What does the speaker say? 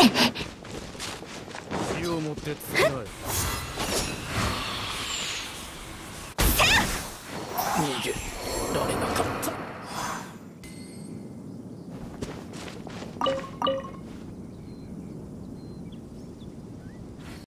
火を持って使え。逃げられなかった。